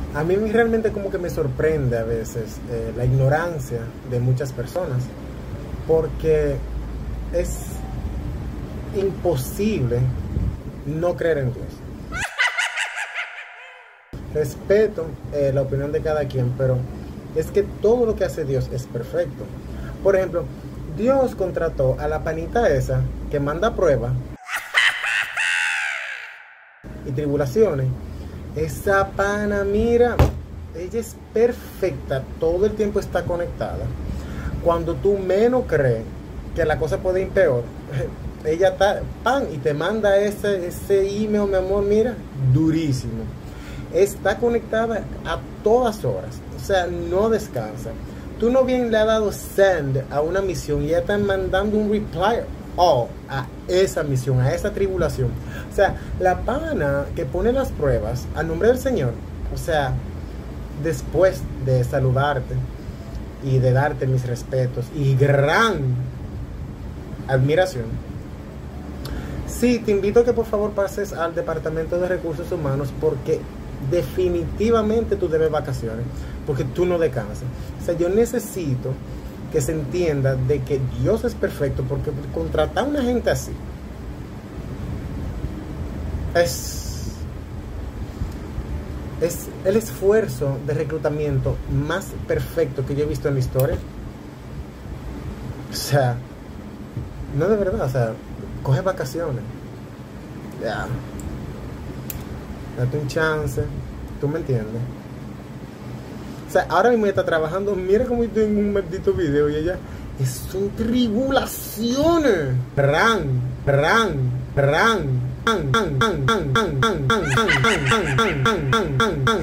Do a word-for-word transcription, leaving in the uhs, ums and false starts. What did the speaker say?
A mí realmente como que me sorprende a veces eh, la ignorancia de muchas personas, porque es imposible no creer en Dios. Respeto eh, la opinión de cada quien, pero es que todo lo que hace Dios es perfecto. Por ejemplo, Dios contrató a la panita esa que manda pruebas y tribulaciones. Esa pana, mira, ella es perfecta, todo el tiempo está conectada. Cuando tú menos crees que la cosa puede ir peor, ella está, pan, y te manda ese, ese email, mi amor, mira, durísimo. Está conectada a todas horas, o sea, no descansa. Tú no bien le has dado send a una misión y ya están mandando un reply all a esa misión, a esa tribulación. O sea, la pana que pone las pruebas a nombre del Señor, o sea, después de saludarte y de darte mis respetos y gran admiración, sí, te invito a que por favor pases al Departamento de Recursos Humanos, porque definitivamente tú debes vacaciones, porque tú no descansas. O sea, yo necesito que se entienda de que Dios es perfecto, porque contratar a una gente así es, es el esfuerzo de reclutamiento más perfecto que yo he visto en la historia. O sea, no, de verdad, o sea, coge vacaciones. Ya. Yeah. Date un chance, ¿tú me entiendes? O sea, ahora mismo ella está trabajando, mira cómo estoy en un maldito video y ella, son tribulaciones. Ran, ran, ran.